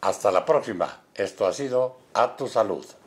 Hasta la próxima. Esto ha sido A Tu Salud.